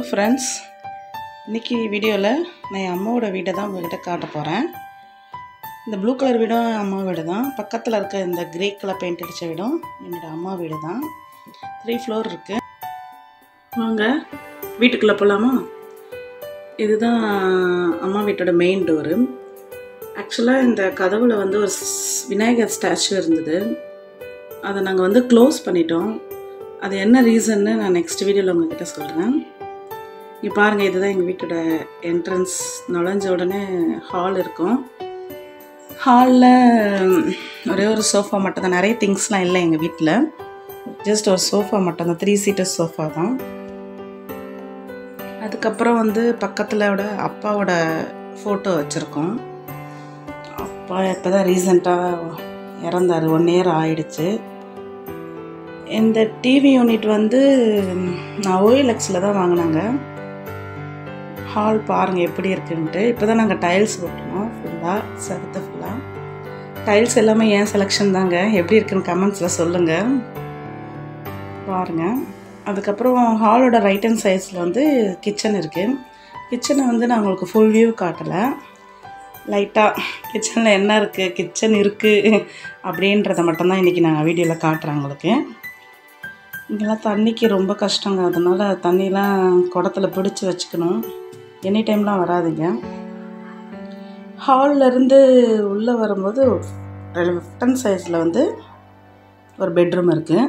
friends, இன்னைக்கு வீடியோல நான் அம்மாவோட வீட்டை தான் உங்ககிட்ட காட்ட போறேன். இந்த ப்ளூ கலர் வீடும் அம்மா வீடு தான். பக்கத்துல இருக்க இந்த கிரே கலர் பெயிண்ட் அடிச்ச வீடும் என்னோட அம்மா வீடு தான். 3 ஃப்ளோர் இருக்கு. வாங்க வீட்டுக்குள்ள போலாமா? இதுதான் அம்மா வீட்டோட மெயின் டோர். ஆக்சுவலா இந்த கதவுல வந்து ஒரு விநாயகர் ஸ்டாச்சு இருந்தது. அதை நாங்கள் வந்து க்ளோஸ் பண்ணிட்டோம். அது என்ன ரீசன்னு நான் நெக்ஸ்ட் வீடியோவில் உங்ககிட்ட சொல்கிறேன். இங்கே பாருங்கள், இதுதான் எங்கள் வீட்டோட என்ட்ரன்ஸ். நுழைஞ்ச உடனே ஹால் இருக்கும். ஹாலில் ஒரே ஒரு சோஃபா மட்டும் தான், நிறைய திங்ஸ்லாம் இல்லை எங்கள் வீட்டில். ஜஸ்ட் ஒரு சோஃபா மட்டும் தான், 3 சீட்டர் சோஃபா தான். அதுக்கப்புறம் வந்து பக்கத்தில் அப்பாவோட ஃபோட்டோ வச்சுருக்கோம். அப்பா இப்போ தான் ரீசெண்டாக இறந்தார், 1 இயர் ஆயிடுச்சு. இந்த டிவி யூனிட் வந்து நான் OLXல தான் வாங்கினாங்க. ஹால் பாருங்கள் எப்படி இருக்குன்ட்டு. இப்போ தான் நாங்கள் டைல்ஸ் போட்டோம் ஃபுல்லாக, சருத்து ஃபுல்லாக. டைல்ஸ் எல்லாமே ஏன் செலெக்ஷன் தாங்க. எப்படி இருக்குன்னு கமெண்ட்ஸில் சொல்லுங்கள். பாருங்கள். அதுக்கப்புறம் ஹாலோட ரைட் ஹேண்ட் சைட்ஸில் வந்து கிச்சன் இருக்குது. கிச்சனை வந்து நான் உங்களுக்கு ஃபுல் வியூ காட்டலை, லைட்டாக கிச்சனில் என்ன இருக்குது, கிச்சன் இருக்குது அப்படின்றத மட்டும்தான் இன்றைக்கி நான் வீடியோவில் காட்டுறேன் உங்களுக்கு. இங்கெல்லாம் தண்ணிக்கு ரொம்ப கஷ்டங்க, அதனால் தண்ணிலாம் குடத்தில் பிடிச்சி வச்சுக்கணும். எனி டைம்லாம் வராதுங்க. ஹால்லேருந்து உள்ளே வரும்போது லெஃப்ட் ஹேண்ட் சைஸில் வந்து ஒரு பெட்ரூம் இருக்குது.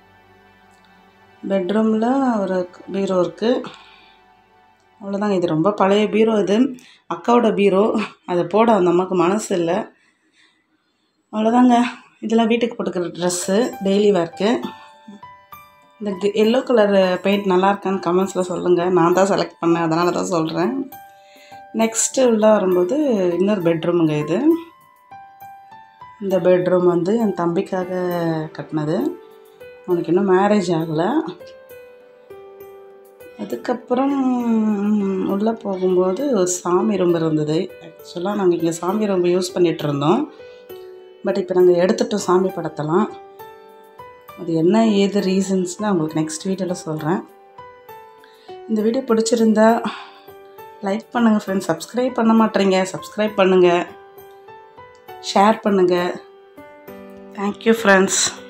பெட்ரூமில் ஒரு பீரோ இருக்குது. அவ்வளோதாங்க. இது ரொம்ப பழைய பீரோ. இது அக்காவோட பீரோ. அதை போட அந்த அம்மாவுக்கு மனசு இல்லை. அவ்வளோதாங்க. இதெல்லாம் வீட்டுக்கு போட்டுக்கிற ட்ரெஸ்ஸு, டெய்லி வேர்க்கு. இந்த எல்லோ கலர் பெயிண்ட் நல்லா இருக்கான்னு கமெண்ட்ஸில் சொல்லுங்கள். நான் தான் செலக்ட் பண்ணேன், அதனால தான் சொல்கிறேன். நெக்ஸ்ட்டு உள்ளே வரும்போது இன்னொரு பெட்ரூமுங்க இது. இந்த பெட்ரூம் வந்து என் தம்பிக்காக கட்டினது. அவனுக்கு இன்னும் மேரேஜ் ஆகலை. அதுக்கப்புறம் உள்ளே போகும்போது ஒரு சாமி ரூம் இருந்தது. ஆக்சுவலாக நாங்கள் இங்கே சாமி ரூம் யூஸ் பண்ணிகிட்டு இருந்தோம். பட் இப்போ நாங்கள் எடுத்துட்டோம் சாமி படத்தெல்லாம். அது என்ன ஏது ரீசன்ஸ்னு உங்களுக்கு நெக்ஸ்ட் வீடியோவில் சொல்கிறேன். இந்த வீடியோ பிடிச்சிருந்தா லைக் பண்ணுங்கள் ஃப்ரெண்ட்ஸ். சப்ஸ்கிரைப் பண்ண மாட்டேறீங்க, சப்ஸ்கிரைப் பண்ணுங்கள், ஷேர் பண்ணுங்கள். Thank you friends.